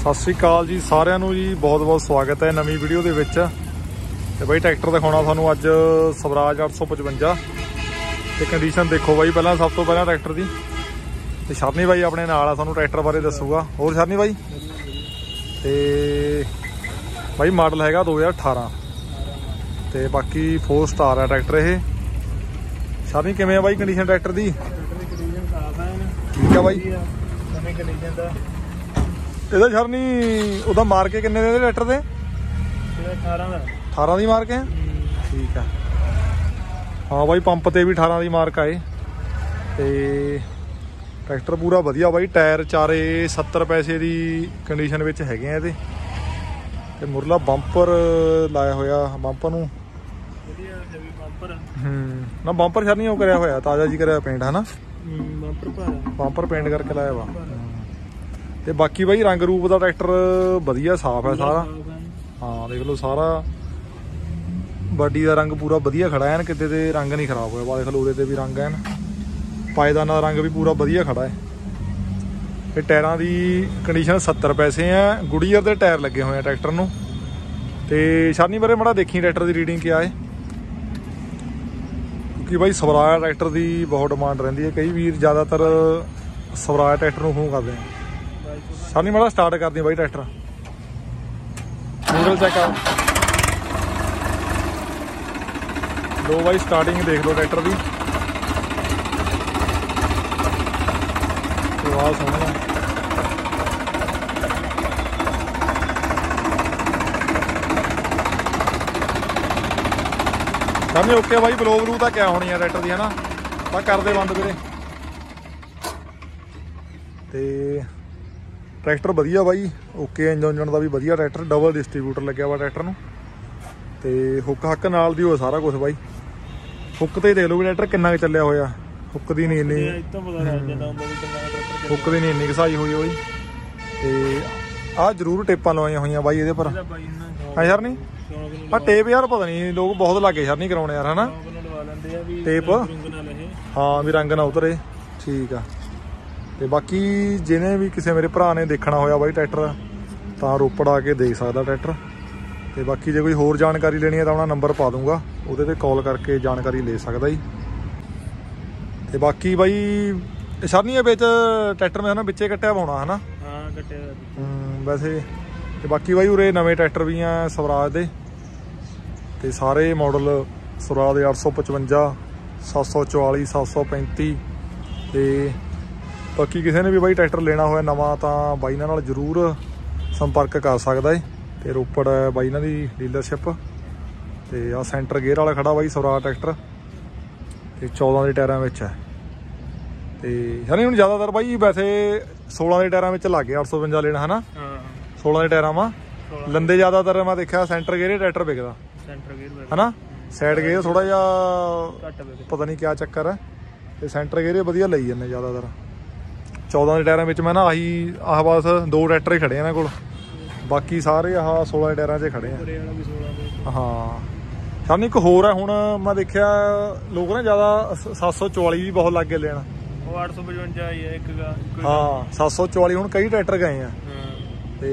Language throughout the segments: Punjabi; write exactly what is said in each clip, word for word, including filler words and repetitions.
सत श्री अकाल जी सारिਆਂ ਨੂੰ जी, बहुत बहुत स्वागत है नवी वीडियो के विच। ते बई ट्रैक्टर दिखाना थानू अज स्वराज अठ सौ पचवंजा। तो कंडीशन देखो बई, पहला सब तो पहला ट्रैक्टर की तो शरनी भाई अपने नाल आ, सानू ट्रैक्टर बारे दसूगा। होर शरनी भाई तो भाई मॉडल हैगा दो हज़ार अठारह तो बाकी फोर स्टार है ट्रैक्टर। ये शरनी किवें भाई कंडीशन ट्रैक्टर की? ठीक है भाई। ਇਹਦਾ ਸ਼ਰਨੀ ਉਹਦਾ ਮਾਰ ਕੇ ਕਿੰਨੇ ਦੇ ਟਰੈਕਟਰ ਦੇ? ਅਠਾਰਾਂ ਦਾ। ਅਠਾਰਾਂ ਦੀ ਮਾਰ ਕੇ ਹੈ, ਠੀਕ ਹੈ। ਹਾਂ ਬਾਈ ਪੰਪ ਤੇ ਵੀ ਅਠਾਰਾਂ ਦੀ ਮਾਰਕ ਆਏ ਤੇ ਟਰੈਕਟਰ ਪੂਰਾ ਵਧੀਆ ਬਾਈ। ਟਾਇਰ ਚਾਰੇ ਸੱਤਰ ਪੈਸੇ ਦੀ ਕੰਡੀਸ਼ਨ ਵਿੱਚ ਹੈਗੇ ਆ ਇਹਦੇ ਤੇ ਮੁਰਲਾ ਬੰਪਰ ਲਾਇਆ ਹੋਇਆ। ਬੰਪਰ ਨੂੰ ਵਧੀਆ ਹੈਵੀ ਬੰਪਰ। ਹੂੰ ਨਾ ਬੰਪਰ ਸ਼ਰਨੀ ਉਹ ਕਰਿਆ ਹੋਇਆ ਤਾਜ਼ਾ ਜੀ ਕਰਿਆ ਪੇਂਟ, ਹਨਾ? ਬੰਪਰ ਭਾਰਾ ਬੰਪਰ ਪੇਂਟ ਕਰਕੇ ਲਾਇਆ ਵਾ। ਤੇ ਬਾਕੀ ਬਾਈ ਰੰਗ ਰੂਪ ਦਾ ਟਰੈਕਟਰ ਵਧੀਆ ਸਾਫ ਹੈ ਸਾਰਾ। ਹਾਂ ਦੇਖ ਲਓ ਸਾਰਾ ਬਾਡੀ ਦਾ ਰੰਗ ਪੂਰਾ ਵਧੀਆ ਖੜਾ ਹੈ, ਕਿਤੇ ਤੇ ਰੰਗ ਨਹੀਂ ਖਰਾਬ ਹੋਇਆ। ਵਾ ਦੇਖ ਲਓ ਉਹਦੇ ਤੇ ਵੀ ਰੰਗ ਹੈ, ਪਾਇਦਾਨਾਂ ਦਾ ਰੰਗ ਵੀ ਪੂਰਾ ਵਧੀਆ ਖੜਾ ਹੈ। ਤੇ ਟਾਇਰਾਂ ਦੀ ਕੰਡੀਸ਼ਨ ਸੱਤਰ ਪੈਸੇ ਹੈ। ਗੁੜੀਅਰ ਦੇ ਟਾਇਰ ਲੱਗੇ ਹੋਏ ਆ ਟਰੈਕਟਰ ਨੂੰ। ਤੇ ਸ਼ਰਨੀ ਬਾਰੇ ਮਾੜਾ ਦੇਖੀ ਟਰੈਕਟਰ ਦੀ ਰੀਡਿੰਗ ਕਿਆ ਹੈ, ਕਿਉਂਕਿ ਬਾਈ ਸਵਰਾਜ ਟਰੈਕਟਰ ਦੀ ਬਹੁਤ ਡਿਮਾਂਡ ਰਹਿੰਦੀ ਹੈ। ਕਈ ਵੀਰ ਜ਼ਿਆਦਾਤਰ ਸਵਰਾਜ ਟਰੈਕਟਰ ਨੂੰ ਫੋਨ ਕਰਦੇ ਆ। ਸ਼ਰਨੀ ਮਾੜਾ ਸਟਾਰਟ ਕਰਦੀ ਬਾਈ ਟਰੈਕਟਰ, ਮੋਡਲ ਚੈੱਕ ਆਓ। ਲੋ ਬਾਈ ਸਟਾਰਟਿੰਗ ਦੇਖ ਲਓ ਟਰੈਕਟਰ ਦੀ। ਆਵਾਜ਼ ਸੁਣ ਲਓ। ਸ਼ਰਨੀ ਓਕੇ ਬਾਈ। ਬਲੋ ਬਲੂ ਤਾਂ ਕਿਆ ਹੋਣੀ ਆ ਟਰੈਕਟਰ ਦੀ, ਹਨਾ? ਤਾਂ ਕਰਦੇ ਬੰਦ ਵੀਰੇ। ਤੇ ट्रैक्टर वधिया बाई ओके। इंजन उंजन का भी वधिया ट्रैक्टर, डबल डिस्ट्रीब्यूटर लग्या वा ट्रैक्टर नूं। ते हुक हक नाल दी हो सारा कुछ बाई। हुक ते देख लो भी ट्रैक्टर किन्ना चलिया होया। हुक दी नहीं इन्नी हुक दी नहीं इन्नी घसाई हुई बाई। ते आ जरूर टेपां लवाइयां हुई बाई इहदे पर। हाँ यार नहीं आ टेप यार पता नहीं लोग बहुत लागे यार नहीं कराउणे यार, है ना? टेप हाँ भी रंग ना उतरे, ठीक है। ਤੇ ਬਾਕੀ ਜਿਹਨੇ ਵੀ ਕਿਸੇ ਮੇਰੇ ਭਰਾ ਨੇ ਦੇਖਣਾ ਹੋਇਆ ਬਾਈ ਟਰੈਕਟਰ ਤਾਂ ਰੋਪੜ ਆ ਕੇ ਦੇਖ ਸਕਦਾ ਟਰੈਕਟਰ। ਤੇ ਬਾਕੀ ਜੇ ਕੋਈ ਹੋਰ ਜਾਣਕਾਰੀ ਲੈਣੀ ਹੈ ਤਾਂ ਆਪਣਾ ਨੰਬਰ ਪਾ ਦੂੰਗਾ, ਉਹਦੇ ਤੇ ਕਾਲ ਕਰਕੇ ਜਾਣਕਾਰੀ ਲੈ ਸਕਦਾ ਜੀ। ਤੇ ਬਾਕੀ ਬਾਈ ਸ਼ਰਨੀ ਵਿੱਚ ਟਰੈਕਟਰ ਮੈਂ ਨਾ ਵਿੱਚੇ ਕੱਟਿਆ ਪਾਉਣਾ, ਹੈ ਨਾ? ਹਾਂ ਕੱਟਿਆ ਹੂੰ ਵੈਸੇ। ਤੇ ਬਾਕੀ ਬਾਈ ਉਰੇ ਨਵੇਂ ਟਰੈਕਟਰ ਵੀ ਆ ਸਵਰਾਜ ਦੇ ਤੇ ਸਾਰੇ ਮਾਡਲ ਸਵਰਾਜ ਦੇ ਅੱਠ ਸੌ ਪਚਵੰਜਾ, ਸੱਤ ਸੌ ਚੁਆਲੀ, ਸੱਤ ਸੌ ਪੈਂਤੀ। ਤੇ बाकी किसी ने भी बाई ट्रैक्टर लेना होया नवा तो बाई नाल जरूर संपर्क कर सकता है। तो रोपड़ है बाई इन्हां दी डीलरशिप। तो आ सेंटर गेयर वाला खड़ा बाई सवराज ट्रैक्टर तो चौदह के टायरों में है। तो यानी हुण ज़्यादातर बाई वैसे सोलह के टायरों में लग गया अठ सौ पचवंजा लेना, है ना? सोलह के टायरों में लंदे ज़्यादातर मैं देखा सेंटर गेयर ट्रैक्टर बिकदा, है ना? साइड गेयर थोड़ा जिहा पता नहीं क्या चक्कर है। तो सेंटर गेयर वधिया लई जाने ज़्यादातर। चौदह के टायरों में मैं ना आही आह बस दो ट्रैक्टर ही खड़े हैं इन्होंने कोल, बाकी सारे आह सोलह के टायरों से खड़े हैं। हाँ शामी एक होर है हुण मैं देखा लोग ना ज़्यादा सत्त सौ चौली भी बहुत लागे लेना। अठ सौ पचवंजा ही है एक। हाँ सत्त सौ चौली हुण कई ट्रैक्टर गए हैं। तो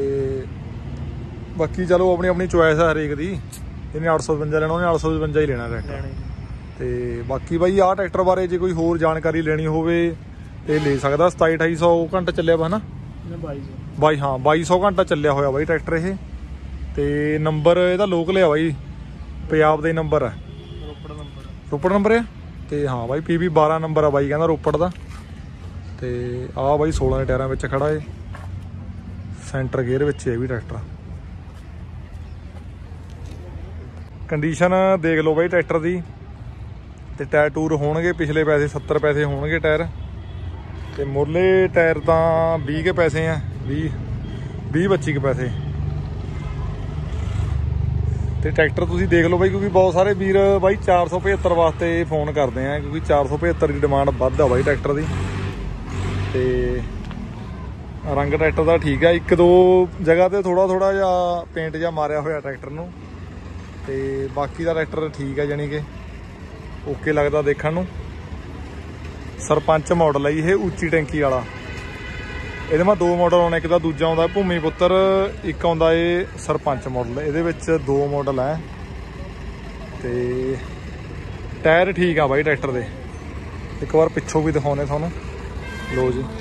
बाकी चलो अपनी अपनी चॉइस है हरेक दी। जिन्हें अठ सौ पचवंजा लेना उन्हें अठ सौ पचवंजा ही लेना ट्रैक्टर। तो बाकी बाई आह ट्रैक्टर बारे जे कोई होर जानकारी लेनी होवे तो ले सकता। सताई अठाई सौ घंटा चलिया वा, है ना? बाई हाँ बाई सौ घंटा चलिया होया बाई ट्रैक्टर ये। तो नंबर ਇਹਦਾ लोकल है बाई, पंजाब का नंबर है, रोपड़ नंबर है। तो हाँ बाई पी भी बारह नंबर है बाई कहना रोपड़ का। तो आ बाई सोलह के टायरों में खड़ा है, सेंटर गेयर में है भी ट्रैक्टर। कंडीशन देख लो बाई ट्रैक्टर की। तो टायर टूर होणगे पिछले पैसे सत्तर पैसे होणगे टायर। तो मुरले टायर तो बीस के पैसे हैं, बीस बीस पच्ची के पैसे। तो ट्रैक्टर तुसीं देख लो बाई, क्योंकि बहुत सारे वीर बाई चार सौ पचहत्तर वास्ते फोन करते हैं, क्योंकि चार सौ पचहत्तर की डिमांड वध आ बाई ट्रैक्टर की। तो रंग ट्रैक्टर का ठीक है, एक दो जगह पर थोड़ा थोड़ा जिहा पेंट जिहा मारिया होया ट्रैक्टर नूं। तो बाकी का ट्रैक्टर ठीक है, जानी कि ओके लगता देखण नूं। सरपंच मॉडल है ये, उच्ची टैंकी वाला। ਇਹਦੇ ਮੈਂ ਦੋ ਮਾਡਲ ਆਉਣੇ, ਇੱਕ ਦਾ ਦੂਜਾ ਆਉਂਦਾ ਭੂਮੀ ਪੁੱਤਰ, ਇੱਕ ਆਉਂਦਾ ਇਹ ਸਰਪੰਚ ਮਾਡਲ। ਇਹਦੇ ਵਿੱਚ ਦੋ ਮਾਡਲ ਹੈ ਤੇ ਟਾਇਰ ਠੀਕ ਆ ਬਾਈ ਟਰੈਕਟਰ ਦੇ। ਇੱਕ ਵਾਰ ਪਿੱਛੋਂ ਵੀ ਦਿਖਾਉਣੇ ਤੁਹਾਨੂੰ। ਲੋ ਜੀ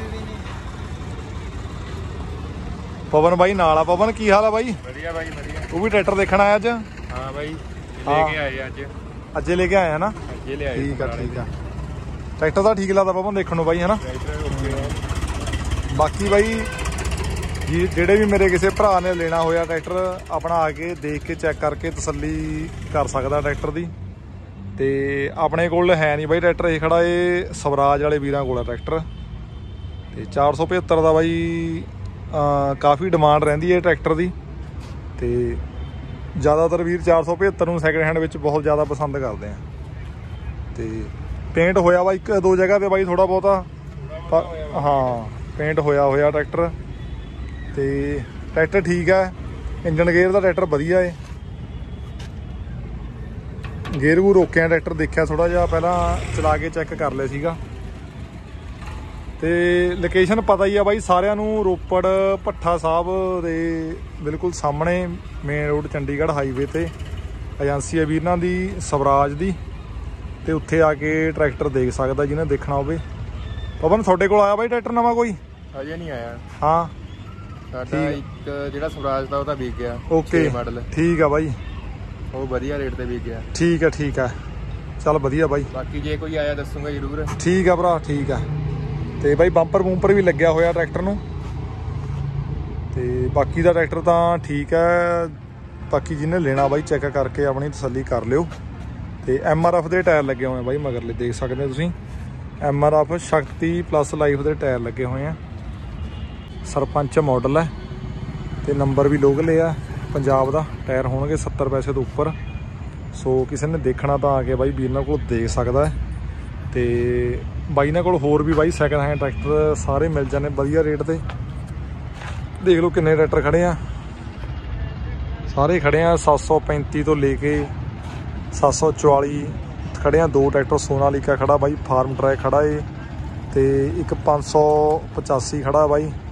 ਪਵਨ ਬਾਈ ਨਾਲ ਆ। ਪਵਨ ਕੀ ਹਾਲ ਆ ਬਾਈ? ਵਧੀਆ ਬਾਈ ਵਧੀਆ। ਤੂੰ ਵੀ ਟਰੈਕਟਰ ਦੇਖਣ ਆਇਆ ਅੱਜ? ਹਾਂ ਬਾਈ ਲੈ ਕੇ ਆਏ ਅੱਜ। ਅੱਜੇ ਲੈ ਕੇ ਆਇਆ ਨਾ? ਅੱਜੇ ਲੈ ਆਏ। ਠੀਕ ਆ ਠੀਕ ਆ। ਟਰੈਕਟਰ ਤਾਂ ਠੀਕ ਲੱਗਦਾ ਪਵਨ ਦੇਖਣ ਨੂੰ ਬਾਈ, ਹੈ ਨਾ? ਬਾਕੀ ਬਾਈ ਜੀ ਜਿਹੜੇ ਵੀ ਮੇਰੇ ਕਿਸੇ ਭਰਾ ਨੇ ਲੈਣਾ ਹੋਇਆ ਟਰੈਕਟਰ, ਆਪਣਾ ਆ ਕੇ ਦੇਖ ਕੇ ਚੈੱਕ ਕਰਕੇ ਤਸੱਲੀ ਕਰ ਸਕਦਾ ਟਰੈਕਟਰ ਦੀ। ਤੇ ਆਪਣੇ ਕੋਲ ਹੈ ਨਹੀਂ ਬਾਈ ਟਰੈਕਟਰ, ਇਹ ਖੜਾ ਇਹ ਸਵਰਾਜ ਵਾਲੇ ਵੀਰਾਂ ਕੋਲ ਆ ਟਰੈਕਟਰ। ਤੇ ਚਾਰ ਸੌ ਪਝੱਤਰ ਦਾ ਬਾਈ ਕਾਫੀ ਡਿਮਾਂਡ ਰਹਿੰਦੀ ਹੈ ਟਰੈਕਟਰ ਦੀ। ਤੇ ਜ਼ਿਆਦਾਤਰ ਵੀਰ ਚਾਰ ਸੌ ਪਝੱਤਰ ਨੂੰ ਸੈਕਿੰਡ ਹੈਂਡ ਵਿੱਚ ਬਹੁਤ ਜ਼ਿਆਦਾ ਪਸੰਦ ਕਰਦੇ ਆ। ਤੇ ਪੇਂਟ ਹੋਇਆ ਵਾ ਇੱਕ ਦੋ ਜਗ੍ਹਾ ਤੇ ਬਾਈ ਥੋੜਾ ਬਹੁਤਾ, ਹਾਂ ਪੇਂਟ ਹੋਇਆ ਹੋਇਆ ਟਰੈਕਟਰ। ਤੇ ਟਰੈਕਟਰ ਠੀਕ ਹੈ, ਇੰਜਨ ਗੇਅਰ ਦਾ ਟਰੈਕਟਰ ਵਧੀਆ ਏ। ਗੇਅਰ ਗੂਰ ਰੋਕਿਆ ਟਰੈਕਟਰ, ਦੇਖਿਆ ਥੋੜਾ ਜਿਹਾ ਪਹਿਲਾਂ ਚਲਾ ਕੇ ਚੈੱਕ ਕਰ ਲਿਆ ਸੀਗਾ। ਤੇ ਲੋਕੇਸ਼ਨ ਪਤਾ ਹੀ ਆ ਬਾਈ ਸਾਰਿਆਂ ਨੂੰ, ਰੋਪੜ ਭੱਠਾ ਸਾਹਿਬ ਦੇ ਬਿਲਕੁਲ ਸਾਹਮਣੇ ਮੇਨ ਰੋਡ ਚੰਡੀਗੜ੍ਹ ਹਾਈਵੇ ਤੇ ਏਜੰਸੀ ਹੈ ਵੀਰਾਂ ਦੀ ਸਵਰਾਜ ਦੀ। ਤੇ ਉੱਥੇ ਆ ਕੇ ਟਰੈਕਟਰ ਦੇਖ ਸਕਦਾ ਜਿਹਨੇ ਦੇਖਣਾ ਹੋਵੇ। ਪਵਨ ਤੁਹਾਡੇ ਕੋਲ ਆਇਆ ਬਾਈ ਟਰੈਕਟਰ ਨਵਾਂ ਕੋਈ? ਅਜੇ ਨਹੀਂ ਆਇਆ। ਹਾਂ ਸਾਡਾ ਇੱਕ ਜਿਹੜਾ ਸਵਰਾਜ ਦਾ ਉਹ ਤਾਂ ਵਿਕ ਗਿਆ। ਓਕੇ ਮਾਡਲ ਠੀਕ ਆ ਬਾਈ, ਉਹ ਵਧੀਆ ਰੇਟ ਤੇ ਵਿਕ ਗਿਆ। ਠੀਕ ਆ ਠੀਕ ਆ, ਚੱਲ ਵਧੀਆ ਬਾਈ। ਬਾਕੀ ਜੇ ਕੋਈ ਆਇਆ ਦੱਸੂਗਾ ਜ਼ਰੂਰ। ਠੀਕ ਆ ਭਰਾ ਠੀਕ ਆ। ਤੇ ਬਾਈ ਬੰਪਰ ਬੂੰਪਰ ਵੀ ਲੱਗਿਆ ਹੋਇਆ ਟਰੈਕਟਰ ਨੂੰ। ਤੇ ਬਾਕੀ ਦਾ ਟਰੈਕਟਰ ਤਾਂ ਠੀਕ ਹੈ। ਬਾਕੀ ਜਿਹਨੇ ਲੈਣਾ ਬਾਈ ਚੈੱਕ ਕਰਕੇ ਆਪਣੀ ਤਸੱਲੀ ਕਰ ਲਿਓ। ਤੇ ਐਮ ਆਰ ਐਫ ਦੇ ਟਾਇਰ ਲੱਗੇ ਹੋਏ ਬਾਈ ਮਗਰਲੇ, ਦੇਖ ਸਕਦੇ ਹੋ ਤੁਸੀਂ। M R F Shakti plus life ਦੇ ਟਾਇਰ ਲੱਗੇ ਹੋਏ ਆ। ਸਰਪੰਚ ਮਾਡਲ ਹੈ ਤੇ ਨੰਬਰ ਵੀ ਲੋਕਲ ਆ ਪੰਜਾਬ ਦਾ। ਟਾਇਰ ਹੋਣਗੇ ਸੱਤਰ ਪੈਸੇ ਤੋਂ ਉੱਪਰ। ਸੋ ਕਿਸੇ ਨੇ ਦੇਖਣਾ ਤਾਂ ਆ ਕੇ ਬਾਈ ਵੀਰ ਨਾਲ ਕੋਲ ਦੇਖ ਸਕਦਾ ਹੈ। ਤੇ ਬਾਈ ਨਾਲ ਕੋਲ ਹੋਰ ਵੀ ਬਾਈ ਸੈਕਿੰਡ ਹੈਂਡ ਟਰੈਕਟਰ ਸਾਰੇ ਮਿਲ ਜਾਂਦੇ ਵਧੀਆ ਰੇਟ ਤੇ। ਦੇਖ ਲਓ ਕਿੰਨੇ ਟਰੈਕਟਰ ਖੜੇ ਆ, ਸਾਰੇ ਖੜੇ ਆ ਸੱਤ ਸੌ ਪੈਂਤੀ ਤੋਂ ਲੈ ਕੇ ਸੱਤ ਸੌ ਚੁਤਾਲੀ ਖੜੇ ਆ। ਦੋ ਟਰੈਕਟਰ ਸੋਨਾਲੀਕਾ ਖੜਾ ਬਾਈ, ਫਾਰਮ ਟਰੈਕ ਖੜਾ ਏ, ਤੇ ਇੱਕ ਪੰਜ ਸੌ ਪਚਾਸੀ ਖੜਾ ਬਾਈ।